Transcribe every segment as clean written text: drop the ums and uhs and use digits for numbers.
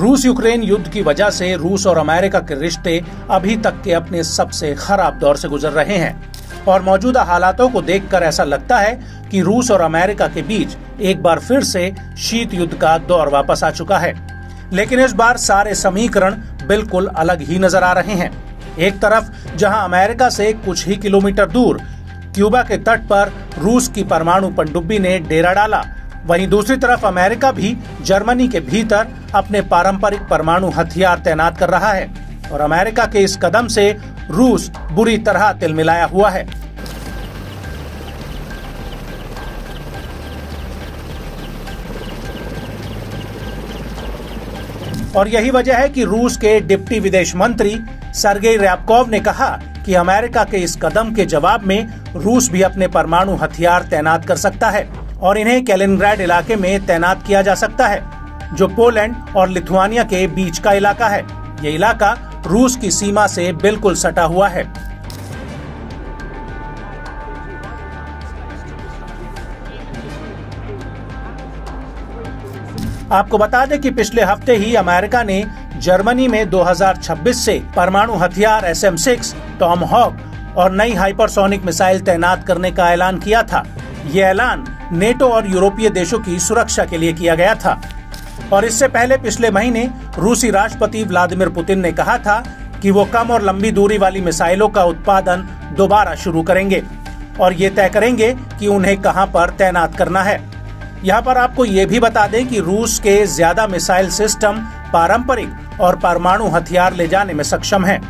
रूस यूक्रेन युद्ध की वजह से रूस और अमेरिका के रिश्ते अभी तक के अपने सबसे खराब दौर से गुजर रहे हैं और मौजूदा हालातों को देखकर ऐसा लगता है कि रूस और अमेरिका के बीच एक बार फिर से शीत युद्ध का दौर वापस आ चुका है। लेकिन इस बार सारे समीकरण बिल्कुल अलग ही नजर आ रहे हैं। एक तरफ जहां अमेरिका से कुछ ही किलोमीटर दूर क्यूबा के तट पर रूस की परमाणु पनडुब्बी ने डेरा डाला, वहीं दूसरी तरफ अमेरिका भी जर्मनी के भीतर अपने पारंपरिक परमाणु हथियार तैनात कर रहा है और अमेरिका के इस कदम से रूस बुरी तरह तिलमिलाया हुआ है। और यही वजह है कि रूस के डिप्टी विदेश मंत्री सर्गेई ryabkov ने कहा कि अमेरिका के इस कदम के जवाब में रूस भी अपने परमाणु हथियार तैनात कर सकता है और इन्हें कैलिनग्राड इलाके में तैनात किया जा सकता है, जो पोलैंड और लिथुआनिया के बीच का इलाका है। ये इलाका रूस की सीमा से बिल्कुल सटा हुआ है। आपको बता दें कि पिछले हफ्ते ही अमेरिका ने जर्मनी में 2026 से परमाणु हथियार SM-6, टॉमहॉक और नई हाइपरसोनिक मिसाइल तैनात करने का ऐलान किया था। ये ऐलान नेटो और यूरोपीय देशों की सुरक्षा के लिए किया गया था और इससे पहले पिछले महीने रूसी राष्ट्रपति व्लादिमीर पुतिन ने कहा था कि वो कम और लंबी दूरी वाली मिसाइलों का उत्पादन दोबारा शुरू करेंगे और ये तय करेंगे कि उन्हें कहां पर तैनात करना है। यहाँ पर आपको ये भी बता दें कि रूस के ज्यादा मिसाइल सिस्टम पारंपरिक और परमाणु हथियार ले जाने में सक्षम हैं।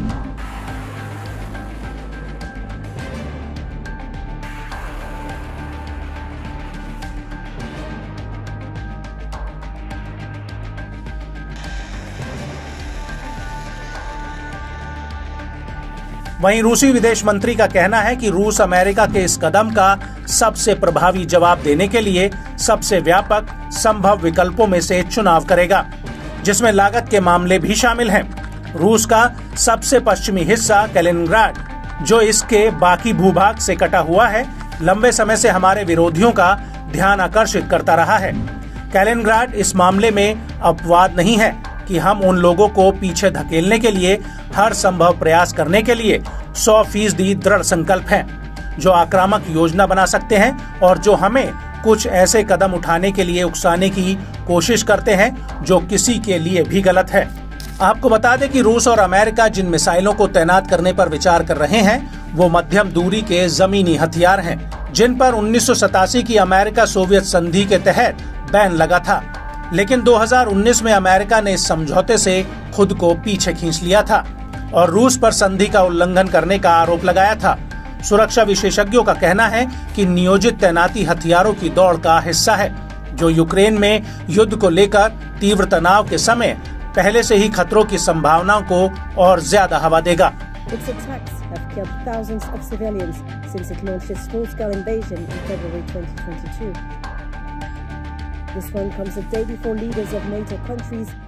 वहीं रूसी विदेश मंत्री का कहना है कि रूस अमेरिका के इस कदम का सबसे प्रभावी जवाब देने के लिए सबसे व्यापक संभव विकल्पों में से चुनाव करेगा, जिसमें लागत के मामले भी शामिल हैं। रूस का सबसे पश्चिमी हिस्सा कैलिनग्राड, जो इसके बाकी भूभाग से कटा हुआ है, लंबे समय से हमारे विरोधियों का ध्यान आकर्षित करता रहा है। कैलिनग्राड इस मामले में अपवाद नहीं है कि हम उन लोगों को पीछे धकेलने के लिए हर संभव प्रयास करने के लिए 100% दृढ़ संकल्प हैं, जो आक्रामक योजना बना सकते हैं और जो हमें कुछ ऐसे कदम उठाने के लिए उकसाने की कोशिश करते हैं जो किसी के लिए भी गलत है। आपको बता दें कि रूस और अमेरिका जिन मिसाइलों को तैनात करने पर विचार कर रहे हैं वो मध्यम दूरी के जमीनी हथियार हैं, जिन पर 1987 की अमेरिका सोवियत संधि के तहत बैन लगा था। लेकिन 2019 में अमेरिका ने इस समझौते से खुद को पीछे खींच लिया था और रूस पर संधि का उल्लंघन करने का आरोप लगाया था। सुरक्षा विशेषज्ञों का कहना है कि नियोजित तैनाती हथियारों की दौड़ का हिस्सा है, जो यूक्रेन में युद्ध को लेकर तीव्र तनाव के समय पहले से ही खतरों की संभावनाओं को और ज्यादा हवा देगा। Its attacks have killed thousands of civilians since it launched its full-scale invasion in February 2022. This one comes a day before leaders of NATO countries